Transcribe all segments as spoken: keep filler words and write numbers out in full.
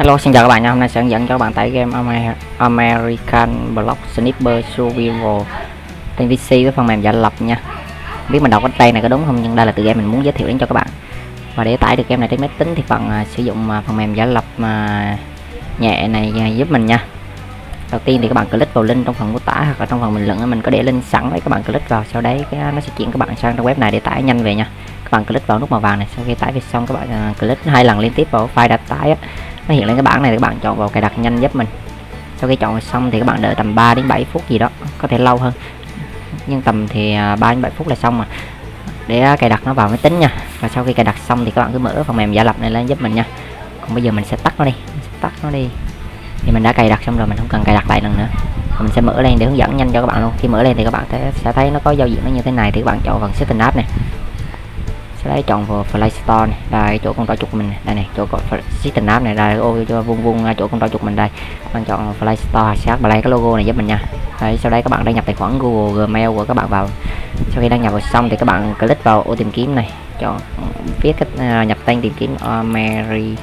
Hello, xin chào các bạn nha. Hôm nay sẽ hướng dẫn cho các bạn tải game Amer American Block Sniper Survival trên pê xê với phần mềm giả lập nha. Không biết mình đọc cái tên này có đúng không, nhưng đây là tựa game mình muốn giới thiệu đến cho các bạn. Và để tải được game này trên máy tính thì bạn uh, sử dụng uh, phần mềm giả lập uh, nhẹ này uh, giúp mình nha. Đầu tiên thì các bạn click vào link trong phần mô tả hoặc là trong phần bình luận, mình có để link sẵn đấy, các bạn click vào, sau đấy cái nó sẽ chuyển các bạn sang trang web này để tải nhanh về nha. Các bạn click vào nút màu vàng này, sau khi tải về xong các bạn uh, click hai lần liên tiếp vào file đã tải á, nó hiện lên cái bảng này, các bạn chọn vào cài đặt nhanh giúp mình. Sau khi chọn xong thì các bạn đợi tầm ba đến bảy phút gì đó, có thể lâu hơn nhưng tầm thì ba đến bảy phút là xong mà, để cài đặt nó vào máy tính nha. Và sau khi cài đặt xong thì các bạn cứ mở phần mềm giả lập này lên giúp mình nha. Còn bây giờ mình sẽ tắt nó đi, mình sẽ tắt nó đi thì mình đã cài đặt xong rồi, mình không cần cài đặt lại lần nữa. Và mình sẽ mở lên để hướng dẫn nhanh cho các bạn luôn. Khi mở lên thì các bạn sẽ thấy nó có giao diện nó như thế này, thì các bạn chọn phần setting app này, sau đấy chọn vào Play Store này, đây chỗ con trỏ chuột của mình này, đây này, chỗ có setting app này, đây ô cho vuông vuông chỗ con trỏ chuột mình đây, các bạn chọn Play Store, sẽ play cái logo này giúp mình nha. Đấy, sau đấy các bạn đăng nhập tài khoản Google Gmail của các bạn vào. Sau khi đăng nhập vào xong thì các bạn click vào ô tìm kiếm này, chọn viết cách uh, nhập tên tìm kiếm American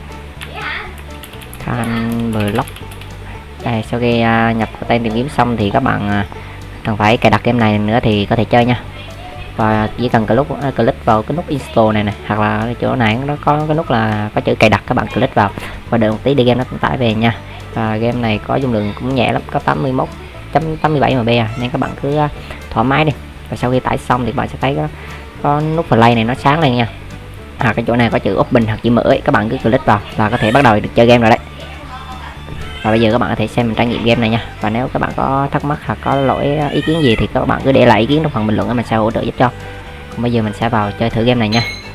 Block. Đây, sau khi uh, nhập tên tìm kiếm xong thì các bạn uh, cần phải cài đặt game này nữa thì có thể chơi nha. Và chỉ cần click click vào cái nút install này này, hoặc là chỗ này nó có cái nút là có chữ cài đặt, các bạn click vào và đợi một tí để game nó cũng tải về nha. Và game này có dung lượng cũng nhẹ lắm, có tám mươi mốt phẩy tám mươi bảy M B à, nên các bạn cứ thoải mái đi. Và sau khi tải xong thì bạn sẽ thấy có, có nút play này nó sáng lên nha, à cái chỗ này có chữ open hoặc chữ mở ấy, các bạn cứ click vào là có thể bắt đầu được chơi game rồi đấy. Và bây giờ các bạn có thể xem mình trải nghiệm game này nha. Và nếu các bạn có thắc mắc hoặc có lỗi ý kiến gì thì các bạn cứ để lại ý kiến trong phần bình luận, mình sẽ hỗ trợ giúp cho. Còn bây giờ mình sẽ vào chơi thử game này nha.